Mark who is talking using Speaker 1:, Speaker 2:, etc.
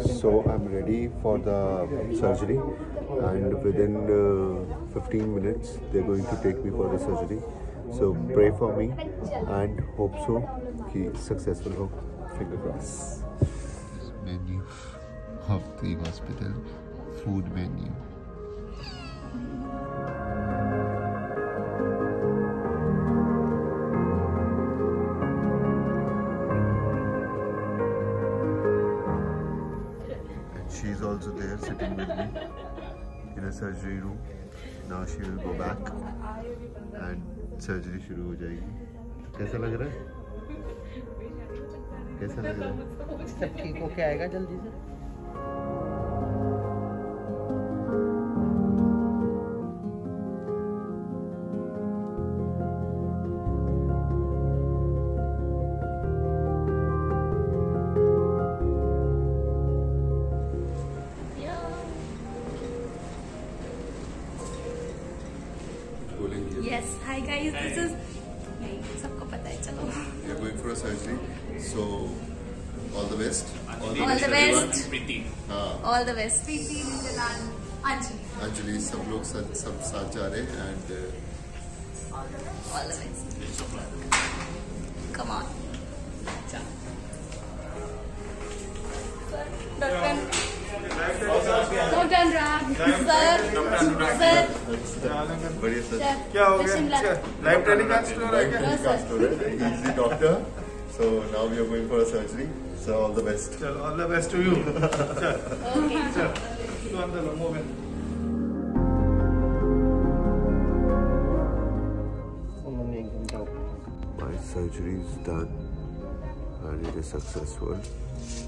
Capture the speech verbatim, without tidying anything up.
Speaker 1: So I'm ready for the surgery, and within uh, fifteen minutes they're going to take me for the surgery. So pray for me and hope so कि successful हो. Finger cross. Menu of the hospital, food menu. She's also there sitting with me in a surgery room. Now she will go back and surgery शुरू हो जाएगी. कैसा लग रहा है? कैसा लग रहा है?
Speaker 2: सब ठीक होके आएगा जल्दी से.
Speaker 3: Yes, hi guys, this is सबको पता है चलो.
Speaker 1: We are going for a surgery, so all the best.
Speaker 3: All the best.
Speaker 4: Preeti.
Speaker 1: हाँ.
Speaker 3: All the best. Preeti, Nilan, Anjali.
Speaker 1: Anjali सब लोग सब सब साथ जा रहे हैं and uh,
Speaker 3: All the best. Come on. Doctor. Doctor Anurag. Sir. Sir.
Speaker 1: बढ़िया सर.
Speaker 5: क्या हो गया? लाइव टेलीकास्ट हो रहा है क्या?
Speaker 1: टेलीकास्ट हो रहा है. He is the doctor. So now we are going for a surgery. So all the best.
Speaker 5: चलो, all the best to you. चल.
Speaker 3: Okay.
Speaker 5: चल. तू अंदर लो, move in.
Speaker 1: My surgery is done and it is successful.